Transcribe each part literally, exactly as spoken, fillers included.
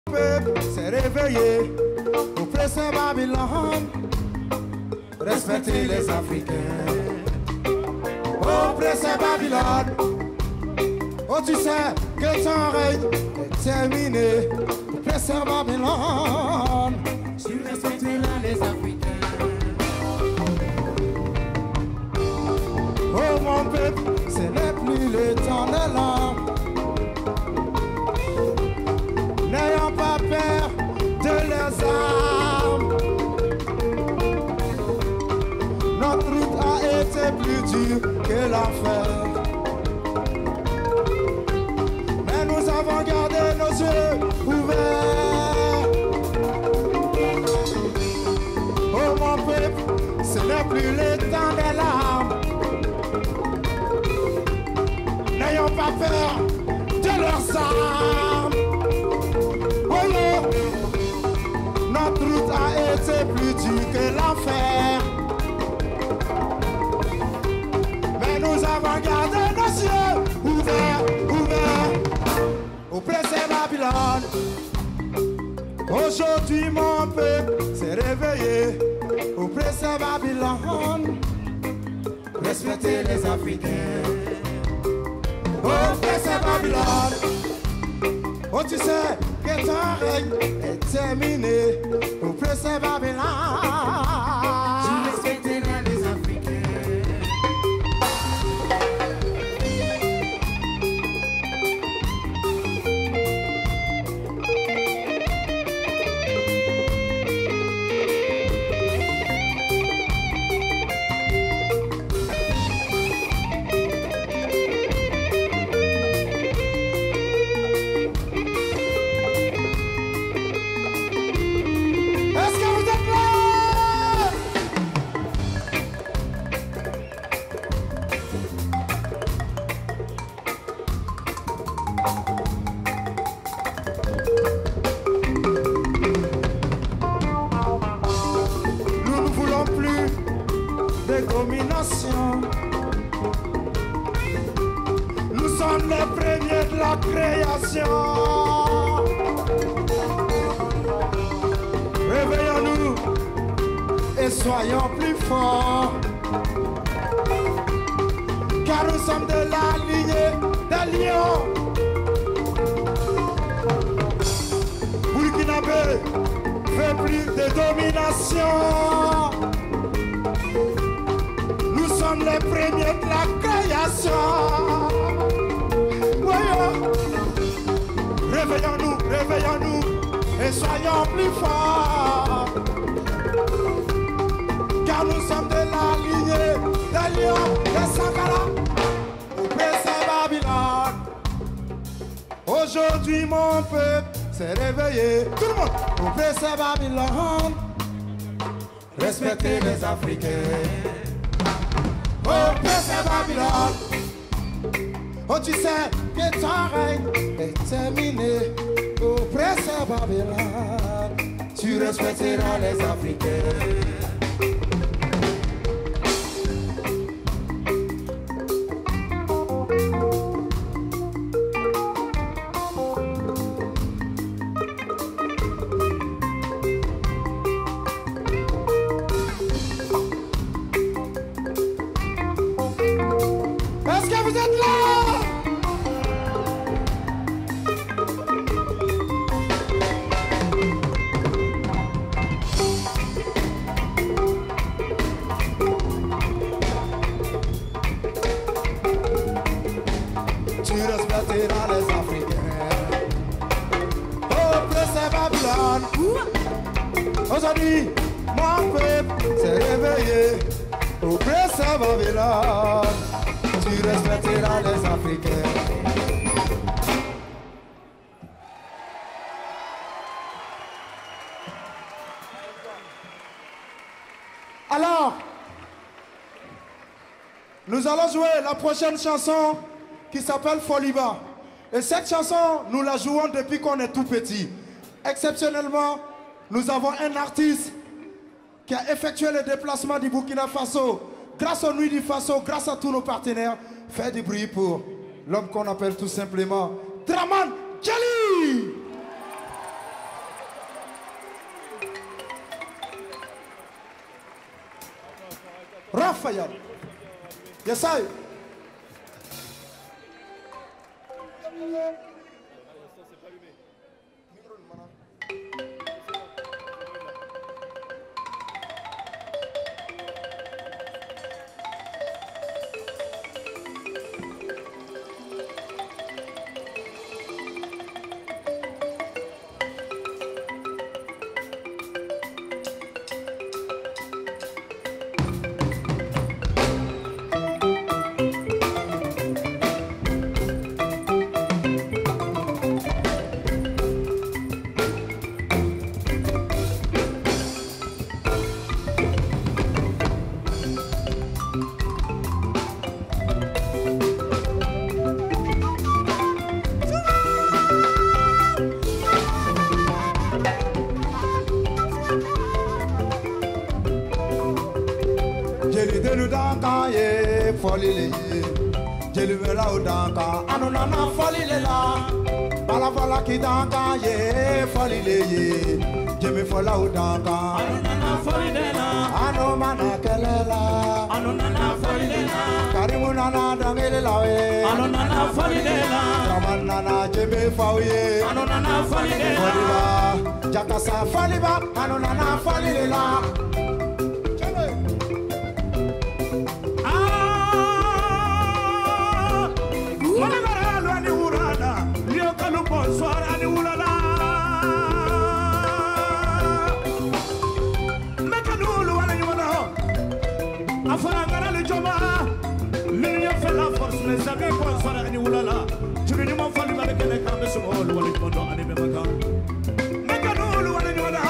Le peuple s'est réveillé pour presser Babylone, respecter les Africains. Oh, presser Babylone, oh, tu sais que ton règne est terminé. Pour presser Babylone, tu respecteras les Africains. Oh, mon peuple, ce n'est plus le temps de l'homme. N'ayons pas peur de leurs armes. Notre route a été plus dure que l'enfer, mais nous avons gardé nos yeux ouverts. Oh mon peuple, ce n'est plus le temps des larmes. N'ayons pas peur de leurs armes. Notre route a été plus dure que l'enfer, mais nous avons gardé nos yeux ouverts, ouverts. Oppressé Babylone, aujourd'hui mon peuple s'est réveillé. Oppressé Babylone, respectez les Africains. Oppressé Babylone, oh tu sais que ton règne est terminé. Pour presser Babylone, tu respecteras les Africains. Nous sommes les premiers de la création. Réveillons-nous et soyons plus forts, car nous sommes de la lignée des lions. Burkinabé fait plus de domination. Nous sommes les premiers de la création. Voyons, réveillons-nous, réveillons-nous et soyons plus forts, car nous sommes de la lignée des lions, des Sankara, oppressé Babylone. Aujourd'hui mon peuple s'est réveillé. Tout le monde, oppressé Babylone, respectez les Africains. Oh, presse Babylone, oh tu sais que ton règne est terminé. Oh, presse Babylone, tu respecteras les Africains. Aujourd'hui, mon peuple s'est réveillé. Oppressé Babylone, tu respecteras les Africains. Alors, nous allons jouer la prochaine chanson qui s'appelle Foliba. Et cette chanson, nous la jouons depuis qu'on est tout petit. Exceptionnellement, nous avons un artiste qui a effectué le déplacement du Burkina Faso. Grâce aux Nuits du Faso, grâce à tous nos partenaires, fait du bruit pour l'homme qu'on appelle tout simplement Draman Djali. Raphaël. Yes, I. Jeli vela udanka anuna na fali lela bala bala kidanka ye fali le ye jemi fola udanka anuna na fali lela anu mana kelela anuna na fali lela karimuna na dangele lawe anuna na fali lela ramana na jemi fauye anuna na fali lela faliba jakasa faliba anuna na fali lela. Soara ni ulala mekanulu wala nyumana afara ngara le joma linya fela force ne sabe ko soara ni ulala tuni ni mo fali ba kele kambe so wala wala mondo ani be maka mekanulu wala nyumana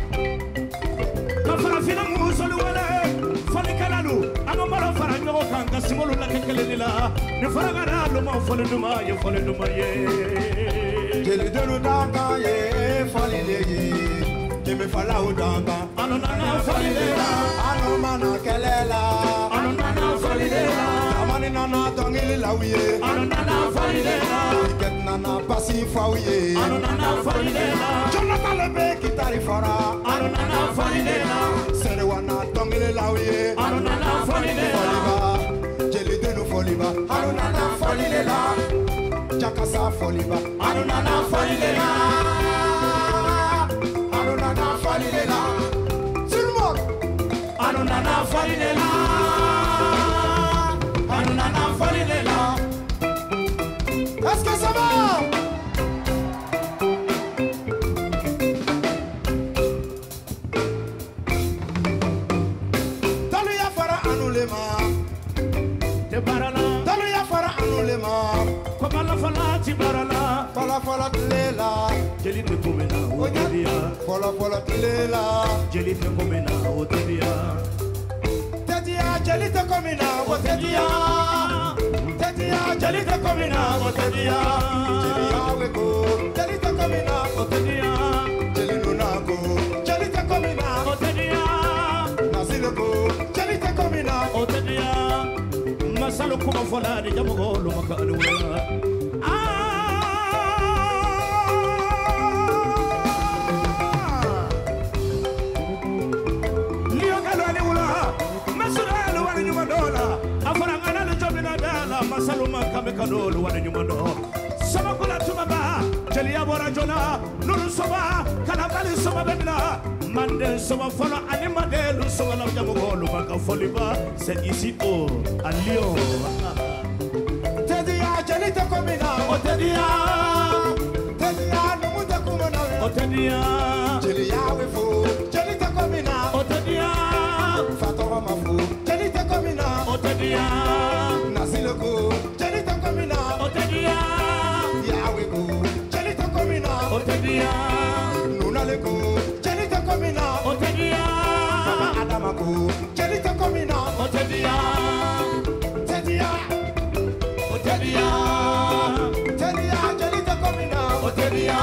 afara fina musolu wala fali kalalu ano mara fara nyogo kanga simolu la kele ni la ni fara ngara lo mo fali duma ye fali duma ye Jeli denu danga ye fali le ye Jemi fala udanga Ano nana fali le la Ano mana kelela Ano nana fali le la Amani nana dongili la uye Ano nana fali le la Iket nana pasi fa uye Ano nana fali le la Jonathan lebe kitari fara Ano nana fali le la Sere wana dongili la uye Ano nana fali le la Foliba Jeli denu foliba Ano nana fali le la Jakasa foliba Anunana falilela Anunana falilela Tout le monde Anunana falilela Anunana falilela Est-ce que ça va? Dalu ya fara anulema Te barala Dalu ya fara anulema Fala fala tibarala, fala fala tilela, jeli te komena otedia. Fala fala tilela, jeli te komena otedia. Tedia jeli te komena otedia. Tedia jeli te komena otedia. Jeli aweko, jeli te komena otedia. Jeli nunako, jeli te komena otedia. Nasiloko, jeli te komena otedia. Masalo kuma fala de jamogo lo makalu. Saluma kame kanolu wana nyumando sama kula tumaba jeli abora jona nuru soba kanabali soba bemna mande soba fola animade lu soba la jamogo lu maka foliba c'est ici au à Lyon tedia jeli te komina o tedia tedia numu te kumana o tedia jeli yawe fo jeli te komina o tedia fatoma mafu jeli te komina o tedia nasiloko jeli te komina o tedia yawe ko jeli te komina o tedia nunaleko jeli te komina o tedia mama adamako jeli te komina o tedia tedia o tedia tedia jeli te komina o tedia.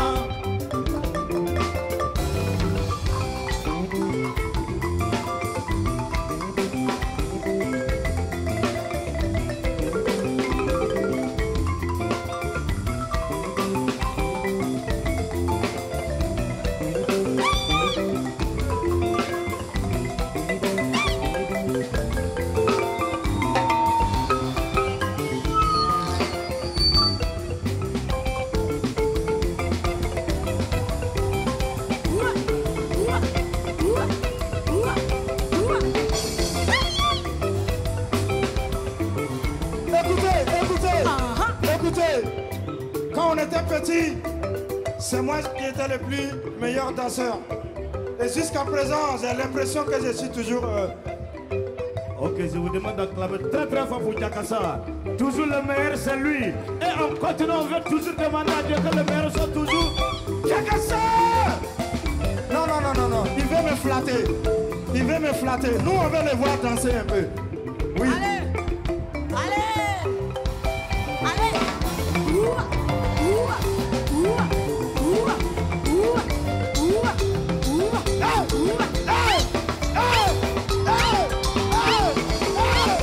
dit, c'est moi qui étais le plus meilleur danseur. Et jusqu'à présent, j'ai l'impression que je suis toujours... Euh... Ok, je vous demande d'acclamer très très fort pour Jakassa. Toujours le meilleur, c'est lui. Et en continuant, on veut toujours demander à Dieu que le meilleur soit toujours Jakassa. Non, non, non, non, non. Il veut me flatter. Il veut me flatter. Nous, on veut les voir danser un peu. Oui. Allez, allez, allez. Ouah, ouah, ouah, ouah, ouah, ouah, ouah, ouah. Hey, hey, hey, hey, hey.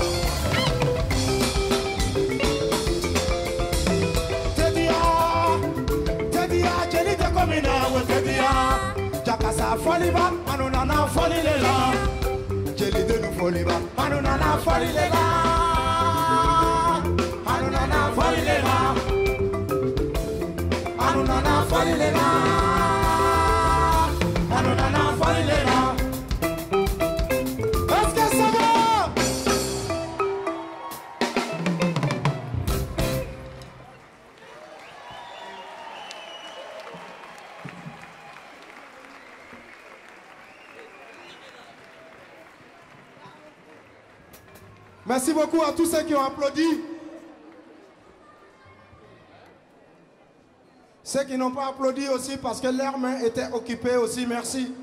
Tedia, Tedia, Jenny de Comina, Tedia. Jakassa Foliba, Anunana Folilela. Jelly de nous Foliba, Anunana Folilela. Anunana Folilela. Anunana Folilela. Anunana Folilela. Est-ce que ça va? Merci beaucoup à tous ceux qui ont applaudi. Ceux qui n'ont pas applaudi aussi parce que leurs mains étaient occupées aussi, merci.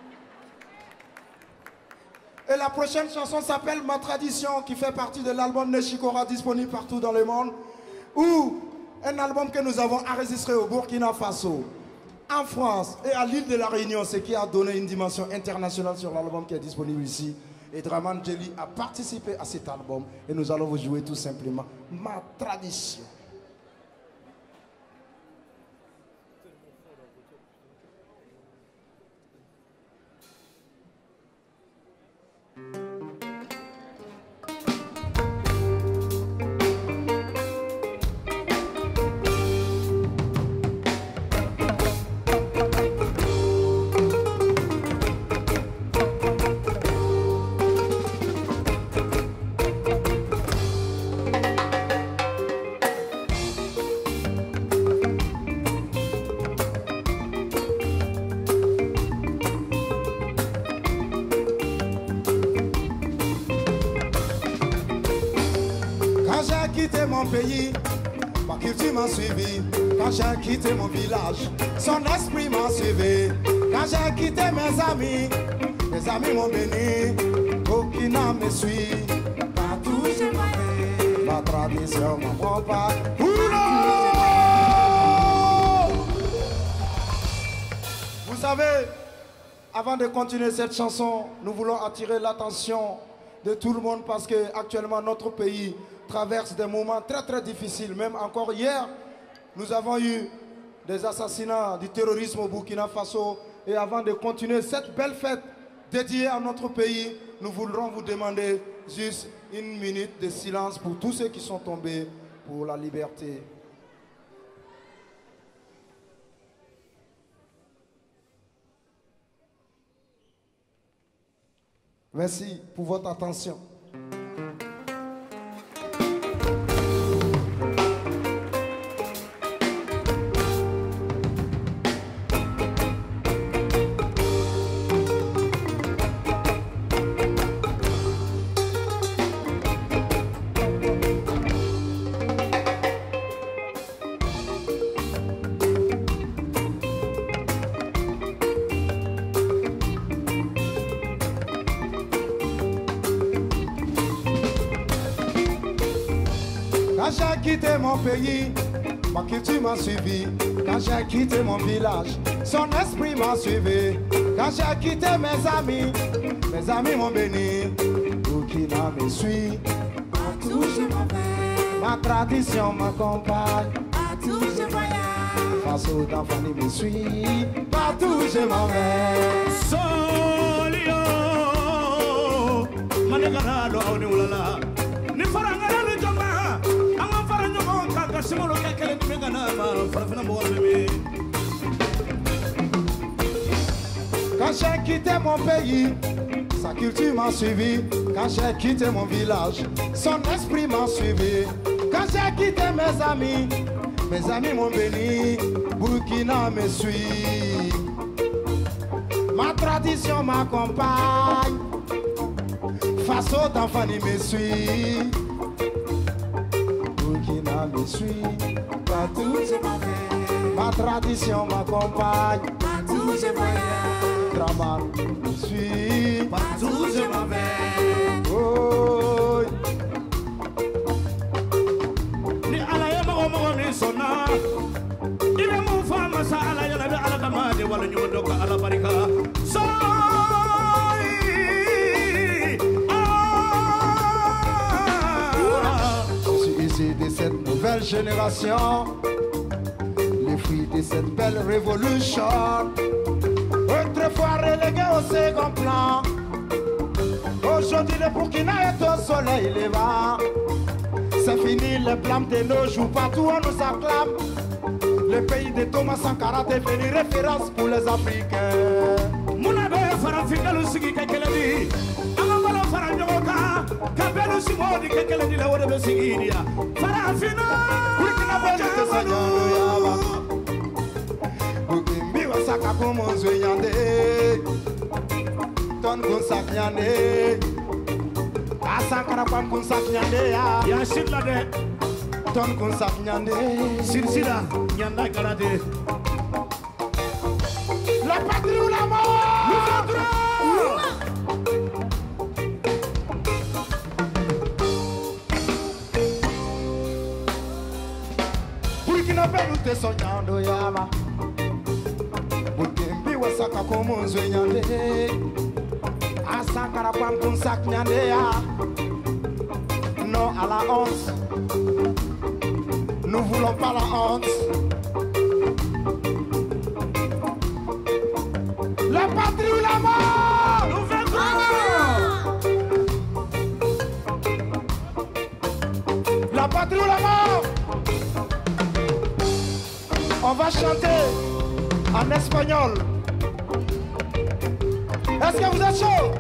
Et la prochaine chanson s'appelle Ma Tradition, qui fait partie de l'album Neshikora, disponible partout dans le monde. Ou un album que nous avons enregistré au Burkina Faso, en France et à l'île de la Réunion, ce qui a donné une dimension internationale sur l'album qui est disponible ici. Et Draman Jelly a participé à cet album et nous allons vous jouer tout simplement Ma Tradition. Mon pays, ma culture m'a suivi. Quand j'ai quitté mon village, son esprit m'a suivi. Quand j'ai quitté mes amis, mes amis m'ont béni. Aucun me suit. Partout je vais, ma tradition m'accompagne. Vous savez, avant de continuer cette chanson, nous voulons attirer l'attention de tout le monde parce que actuellement notre pays traverse des moments très très difficiles. Même encore hier, nous avons eu des assassinats, du terrorisme au Burkina Faso. Et avant de continuer cette belle fête dédiée à notre pays, nous voudrons vous demander juste une minute de silence pour tous ceux qui sont tombés pour la liberté. Merci pour votre attention. Quand j'ai quitté mon pays, ma culture m'a suivi. Quand j'ai quitté mon village, son esprit m'a suivi. Quand j'ai quitté mes amis, mes amis m'ont béni. Burkina me suit. Partout je m'en vais, Ma tradition m'accompagne. partout je voyage. Faso d'Anfani me suit. Partout je m'en vais. Solio, Manegaralo, Auniulala, Nifaranga, le Jama, Amafaranyo, Kakasimolo, Kakele, Meganama, Farfana. Quand j'ai quitté mon pays, sa culture m'a suivi. Quand j'ai quitté mon village, son esprit m'a suivi. Quand j'ai quitté mes amis, Mes amis m'ont béni, Burkina me suit. Ma tradition m'accompagne, Faso d'Anfani me suit. Burkina me suit, partout je m'en vais. Ma tradition m'accompagne, Partout je voyage. Draman me suit. Partout je m'en vais. Oh, Ni ala ya mago mago ni sona. Ibe mu fama sa ala ya nabi ala kama de wala nyumo doka ala barika. So je suis issu de cette nouvelle génération, les fruits de cette belle révolution. Autrefois relégué au second plan, aujourd'hui le Burkina est au soleil levant. C'est fini les blâmes de nos jours, partout on nous acclame. Le pays de Thomas Sankara est devenu référence pour les Africains. Muna be farafika lu sigi kekeledi. Anga bala faranjoka. Kabelu simodi kekeledi la wode be sigi dia. Farafina. Burkina Faso te sañando yaba. Bukimbi wasaka como zwenyande. Ton kun saknyande. Asankara pam kun saknyande ya. Ya shitla de. Ton kun saknyande. Sirsira nyanda galade. La patrie ou la mort. Burkina Faso te soñando yaba. Bukimbi wasaka como zwenyande. Asankara pam kun saknyande ya. Non à la honte. Nous voulons pas la honte. La patrie ou la mort. Nous La patrie ou la mort. On va chanter en espagnol. Est-ce que vous êtes chaud?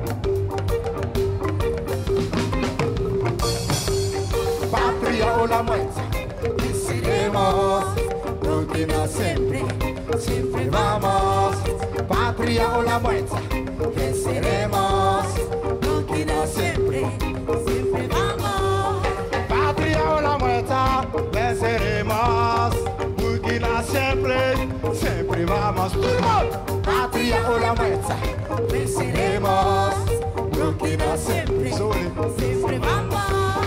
Patria o la muerte. Venceremos. Burkina siempre, siempre vamos. Patria o la muerte. Venceremos. Burkina siempre, siempre vamos. Patria o la muerte. Venceremos. Burkina siempre, siempre vamos. Tout le monde. Patria o la muerte. Venceremos. Burkina siempre, Zoli. siempre vamos.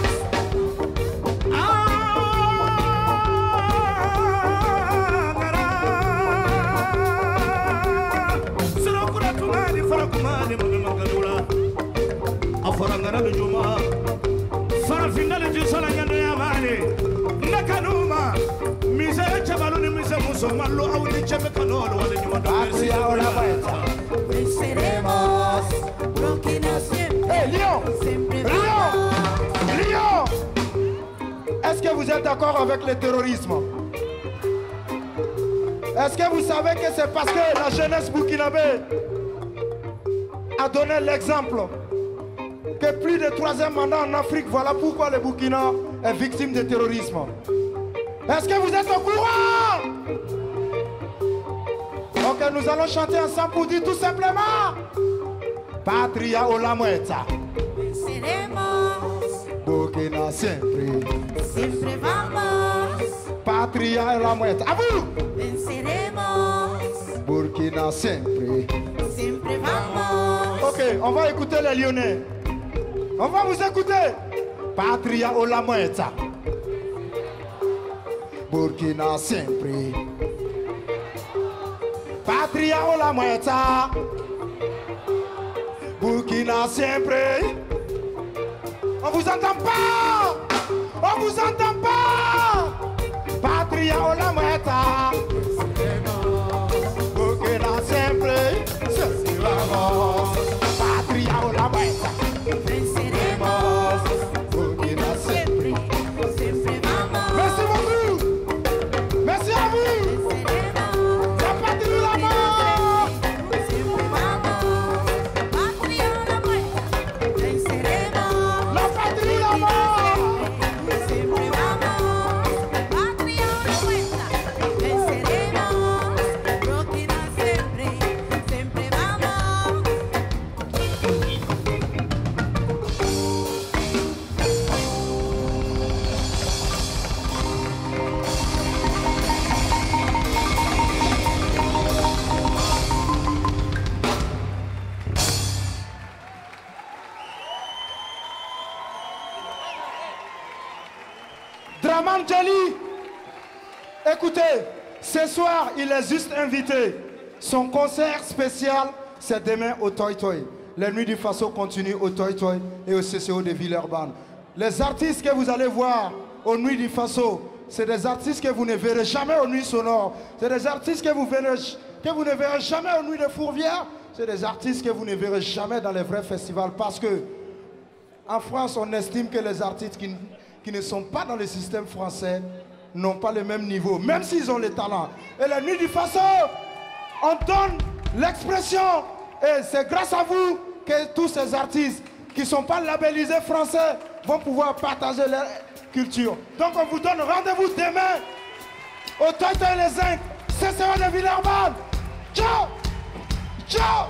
Aforangara de Juma. Farafina de Jusala Yande Yamani. Nakanuma. Mise Chabaluni Mise Musomalo au de Chemekano ou de Juma. Patria o la muerte. Venceremos. Burkina siempre, Hey, Lyon! siempre Lyon! vamos. Lyon! Est-ce que vous êtes d'accord avec le terrorisme? Est-ce que vous savez que c'est parce que la jeunesse burkinabé a donné l'exemple que plus de troisième mandat en Afrique, voilà pourquoi le Burkina est victime de terrorisme. Est-ce que vous êtes au courant? Ok, nous allons chanter ensemble pour dire tout simplement Patria o la muerta. Venceremos. Burkina siempre. Siempre vamos. Patria o la muerta. A vous! Venceremos. Burkina siempre. Siempre vamos. Ok, on va écouter les Lyonnais. On va vous écouter. Patria o la muerta. Burkina siempre. Patria o la muerta. Burkina siempre. On vous entend pas. On vous entend pas. Patria o la muerta. Burkina siempre. Siempre vamos. Patria o la muerta. Venceremos. Burkina siempre. Siempre, siempre vamos. Merci beaucoup. Merci à vous. Venceremos. La patrie ou la mort. Siempre vamos. Patria o la muerte. Venceremos. La patrie ou la mort. Siempre vamos. Patria o la muerte. Draman Jelly. Écoutez, ce soir, il est juste invité. Son concert spécial, c'est demain au Toy Toy. Les Nuits du Faso continuent au Toy Toy et au C C O de Villeurbanne. Les artistes que vous allez voir aux Nuits du Faso, c'est des artistes que vous ne verrez jamais aux Nuits Sonores. C'est des artistes que vous, verrez, que vous ne verrez jamais aux Nuits de Fourvière. C'est des artistes que vous ne verrez jamais dans les vrais festivals. Parce que en France, on estime que les artistes qui, qui ne sont pas dans le système français n'ont pas le même niveau, même s'ils ont le talent. Et les Nuits du Faso, on donne l'expression. Et c'est grâce à vous que tous ces artistes qui ne sont pas labellisés français vont pouvoir partager leur culture. Donc on vous donne rendez-vous demain au Toy Toy les Zinc, C C O de Villeurbanne. Ciao! Ciao!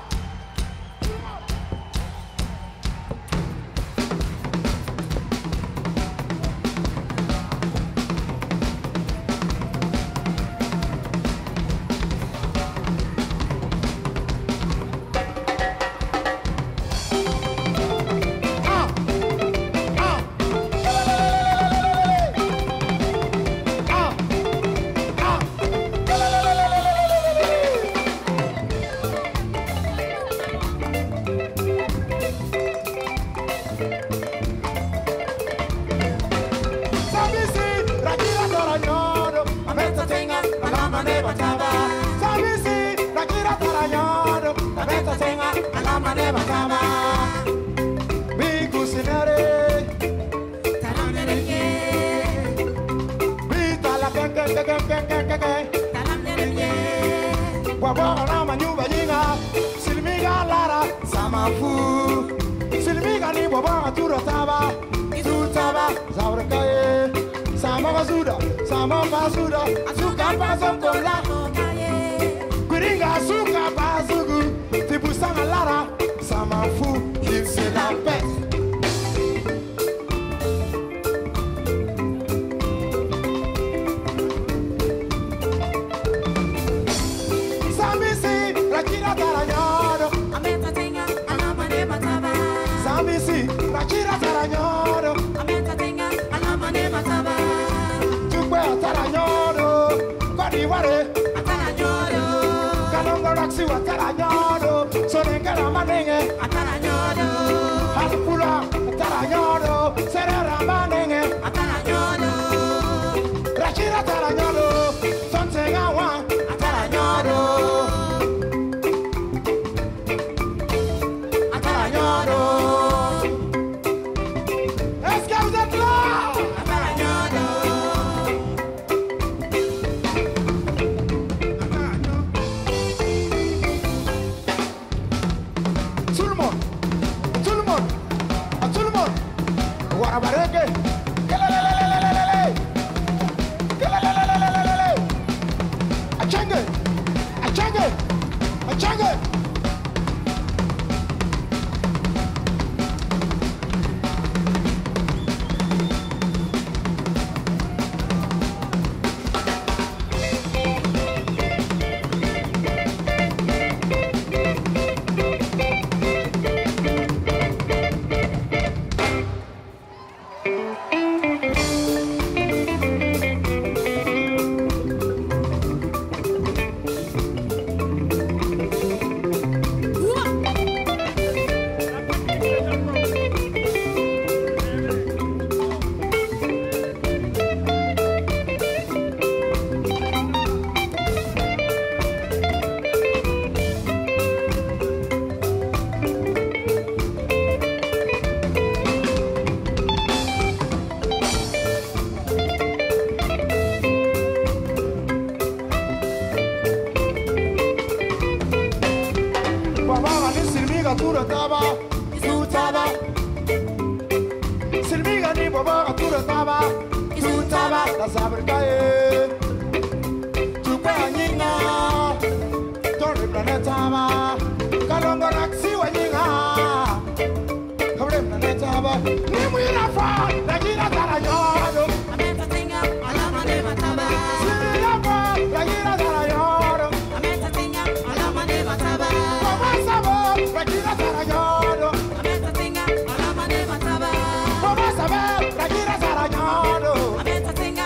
Ameta tenga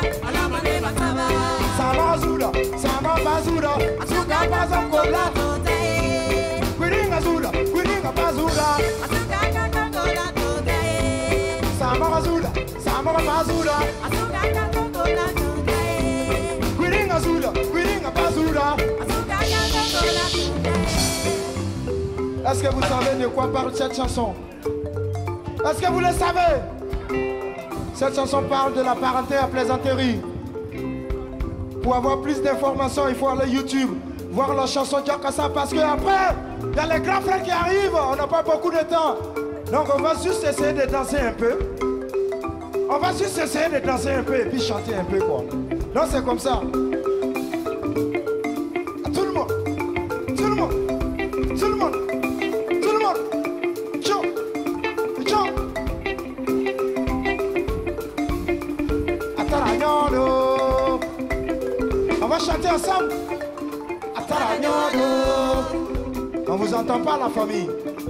Est-ce que vous savez de quoi parle cette chanson? Est-ce que vous le savez? Cette chanson parle de la parenté à plaisanterie. Pour avoir plus d'informations, il faut aller YouTube, voir la chanson Diakassa, parce qu'après, il y a les grands frères qui arrivent, on n'a pas beaucoup de temps. Donc on va juste essayer de danser un peu. On va juste essayer de danser un peu et puis chanter un peu quoi. Donc c'est comme ça. Tout le monde, tout le monde, tout le monde, tout le monde. Tchou, tchou. Ataragnolo. On va chanter ensemble. Ataragnolo. On vous entend pas la famille.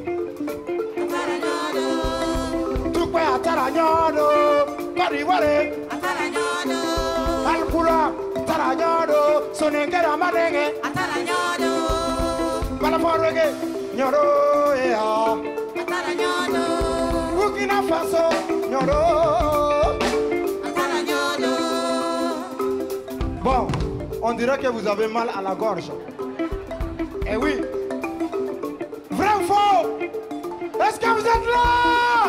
Tukwe ataragnolo. Kariwale. Ataragnolo. Alpula. Ataragnolo. Sonengera manenge. Ataragnolo. Balaforege. Nyoro ea. Ataragnolo. Burkina Faso. Nyoro. Ataragnolo. Bon, on dirait que vous avez mal à la gorge. Eh oui. Vrai ou faux? Est-ce que vous êtes là?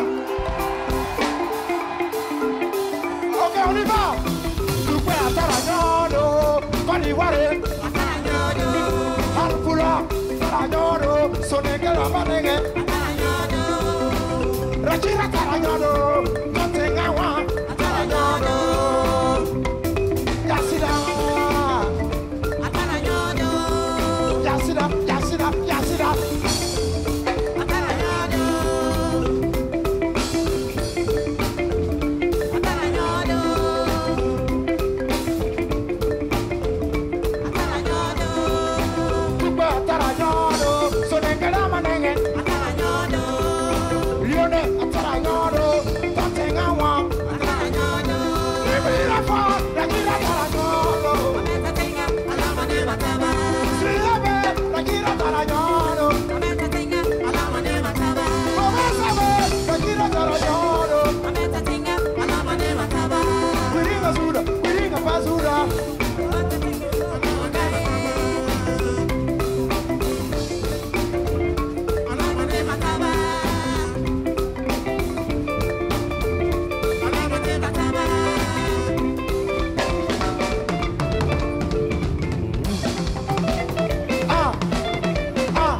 Ok, on y va. Tukwe ataragnolo. Koniware. Ataragnolo. Alpula. Ataragnolo. Sonengera manenge. Ataragnolo. Rachira ataragnolo. Kontengawa. Ataragnolo. Yasida. Ataragnolo. Yasida. Yasida. Yasida. Ataragnolo. Ataragnolo. Ataragnolo. Tukwe ataragnolo. Sonengera manenge. Ataragnolo. Lione ataragnolo. Kontengawa. Ataragnolo. Ibira fa. Rachira ataragnolo. Ameta tenga, alama ne mataba. Siyebe. Rachira ataragnolo. Ameta tenga, alama ne mataba. Omesabe. Rachira ataragnolo. Ameta tenga, alama ne mataba. Wiringa Zuda. Wiringa Pazuda. Alama ne mataba. Alama ne mataba. Ah. Ah.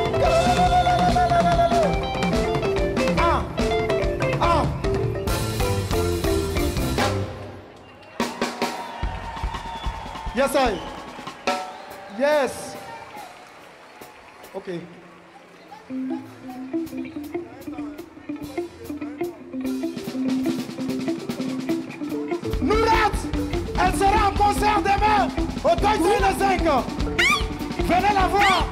Ah. Ah. Yes, I. Yes. Okay. Nourat, elle sera en concert demain au Toy Story le cinq. Venez la voir.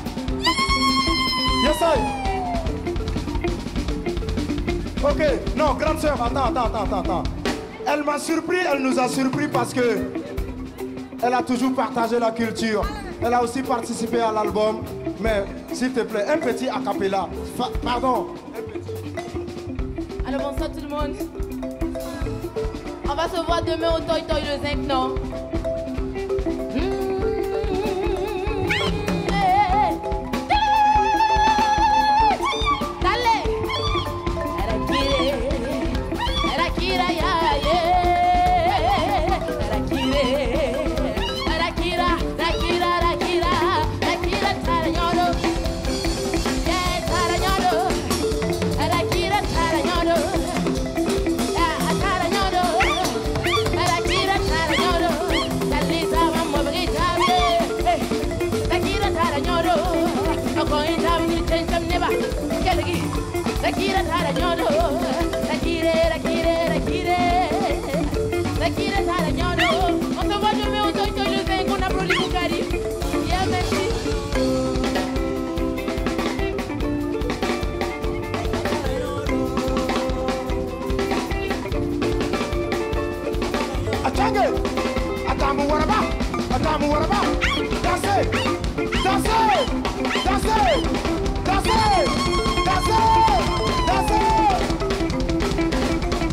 Yes, I. Ok, non, grande sœur, attends, attends, attends, attends. Elle m'a surpris, elle nous a surpris parce que elle a toujours partagé la culture. Elle a aussi participé à l'album. Mais s'il te plaît, un petit a cappella. Fa- pardon. Alors bonsoir tout le monde. On va se voir demain au Toy Toy le cinq, non? Rakira Taragnolo, Rakire, Rakire, Rakire, Rakire Taragnolo. On se voit demain au Toy Toy le cinq, on applaudit pour Karim. Yeah, merci. Achange, Atamu Waraba, Atamu Waraba, dansez, dansez, dansez, dansez, dansez, dansez.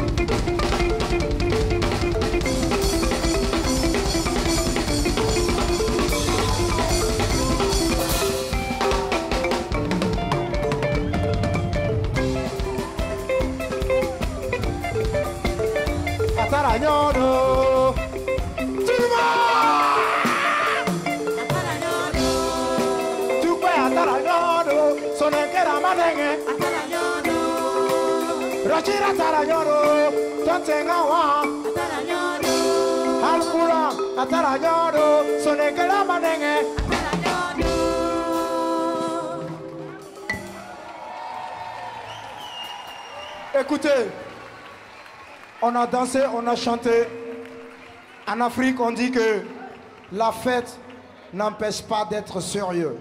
Atarañono, sonekera manenge. Atarañono, Rachira atarañono, tontengawa. atarañono, Alpura, atarañono, sonekera manenge. atarañono. Écoutez, on a dansé, on a chanté. En Afrique, on dit que la fête n'empêche pas d'être sérieux.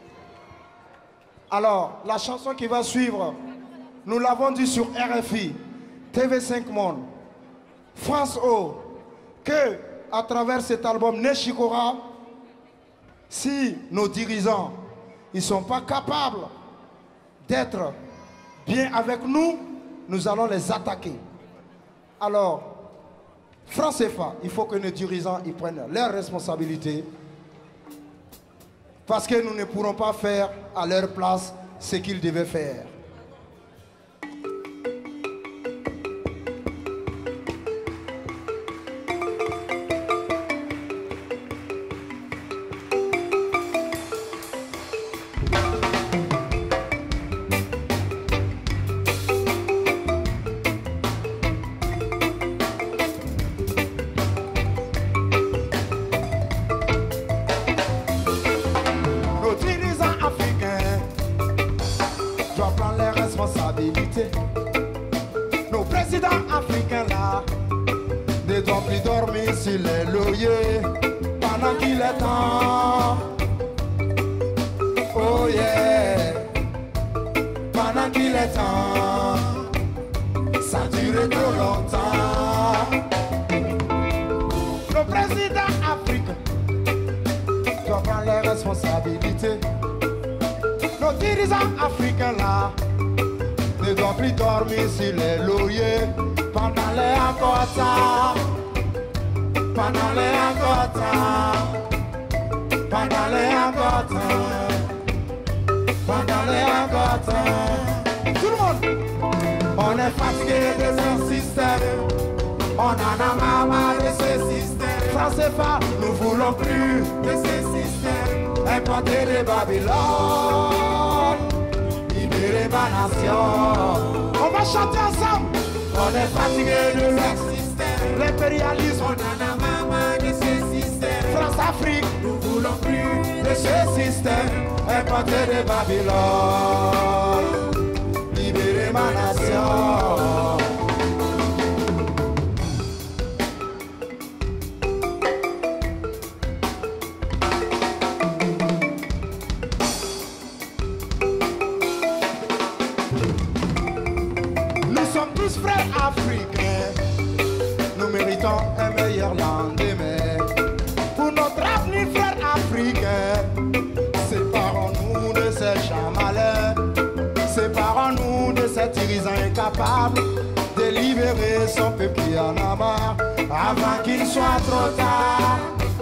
Alors, la chanson qui va suivre, nous l'avons dit sur R F I, T V cinq Monde, France O, que à travers cet album Neshikora, si nos dirigeants ne sont pas capables d'être bien avec nous, nous allons les attaquer. Alors, France F A, il faut que nos dirigeants ils prennent leurs responsabilités parce que nous ne pourrons pas faire à leur place ce qu'ils devaient faire. Nos présidents africains là ne doivent plus dormir sur les lauriers pendant qu'il est temps. Oh yeah, pendant qu'il est temps, ça dure trop longtemps. Nos présidents africains doivent prendre leurs responsabilités. Nos dirigeants africains là ne doivent plus dormir sur les lauriers pendant les encore temps, pendant les encore temps, pendant les encore temps, pendant les encore temps. Tout le monde, on est fatigué de ce système, on en a marre de ce système. France F A, nous voulons plus de ce système, importé de Babylone. Ma nation. On va chanter ensemble. On est fatigué de leur système. L'impérialisme. On en a marre de ce système. France-Afrique, nous voulons plus de ce système. Importé de Babylone. Libérer ma nation. Frères africains, nous méritons un meilleur lendemain. Pour notre avenir, frères africains, séparons-nous de ces gens malins, séparons-nous de ces dirigeants incapables de libérer son peuple qui en a marre avant qu'il soit trop tard.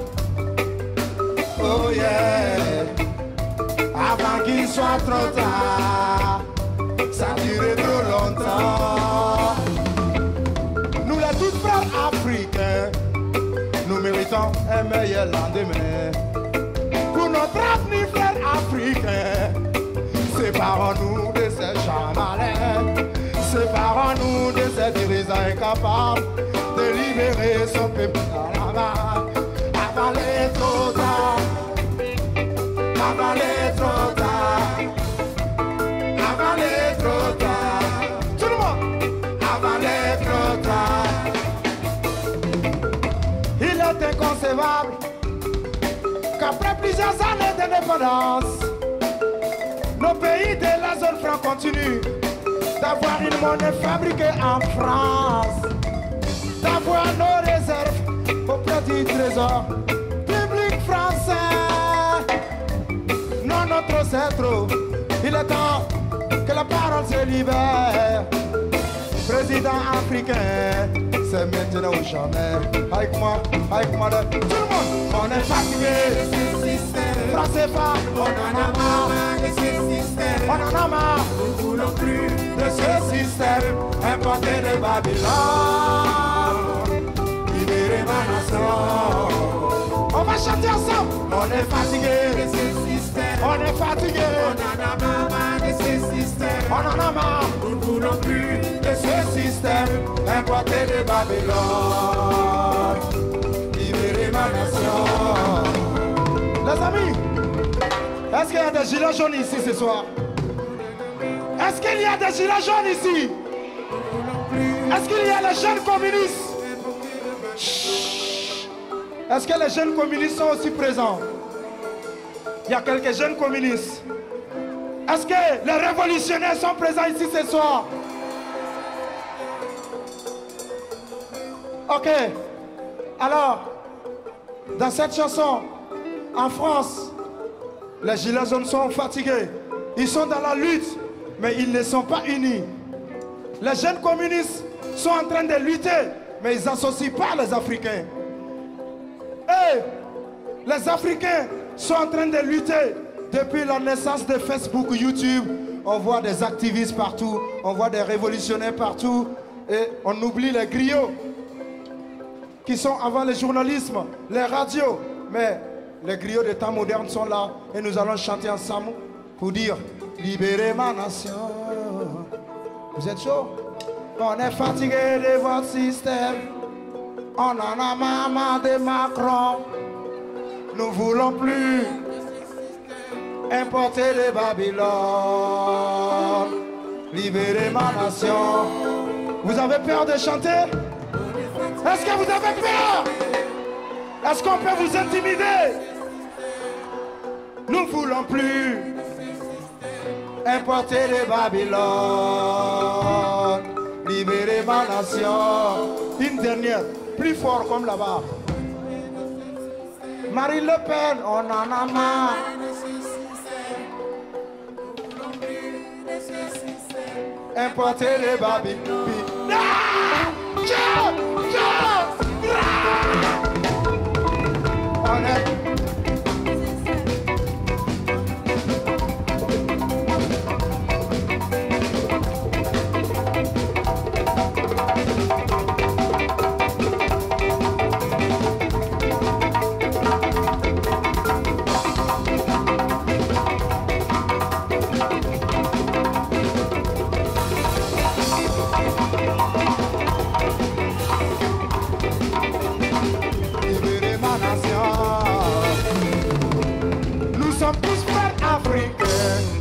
Oh yeah, avant qu'il soit trop tard, ça dure trop longtemps. Nous les tous frères africains, nous méritons un meilleur lendemain. Pour notre avenir, frères africains, séparons-nous de ces gens malins, séparons-nous de ces dirigeants incapables de libérer son peuple dans la main. Avant les trop tard, avant les trop tard, avant les trop tard, tout le monde, avant les trop tard. Il est inconcevable qu'après plusieurs années d'indépendance, nos pays de la zone franc continuent d'avoir une monnaie fabriquée en France, d'avoir nos réserves auprès du trésor public français. Non, non, trop c'est trop. Il est temps que la parole se libère. Président africain, c'est maintenant ou jamais. Avec moi, avec moi, tout le monde. On est fatigué de ce système. France F A, on en a marre de ce système. On en a marre, nous ne voulons plus de ce système. Importé de Babylone, libérer ma nation. On va chanter ensemble. On est fatigué de ce système. On est fatigué. On en a marre de ce système. On en a marre. Nous ne voulons plus de ce système importé de Babylone. Libérez ma nation. Les amis, est-ce qu'il y a des gilets jaunes ici ce soir? Est-ce qu'il y a des gilets jaunes ici? Est-ce qu'il y a les jeunes communistes? Chut. Est-ce que les jeunes communistes sont aussi présents? Il y a quelques jeunes communistes. Est-ce que les révolutionnaires sont présents ici ce soir? Ok. Alors, dans cette chanson, en France, les gilets jaunes sont fatigués. Ils sont dans la lutte, mais ils ne sont pas unis. Les jeunes communistes sont en train de lutter, mais ils n'associent pas les Africains. Et les Africains sont en train de lutter depuis la naissance de Facebook, YouTube. On voit des activistes partout, on voit des révolutionnaires partout. Et on oublie les griots qui sont avant le journalisme, les radios. Mais les griots des temps modernes sont là et nous allons chanter ensemble pour dire libérez ma nation. Vous êtes chaud? On est fatigué de votre système. On en a marre de Macron. Nous voulons plus importer de Babylone. Libérez ma nation. Vous avez peur de chanter? Est-ce que vous avez peur? Est-ce qu'on peut vous intimider? Nous ne voulons plus importer de Babylone. Libérez ma nation. Une dernière, plus fort comme là-bas. Marine Le Pen, on en a marre. Importer de Babylone. Ah! Tchao! Tchao! Ah! On est... Nous sommes tous frères africains.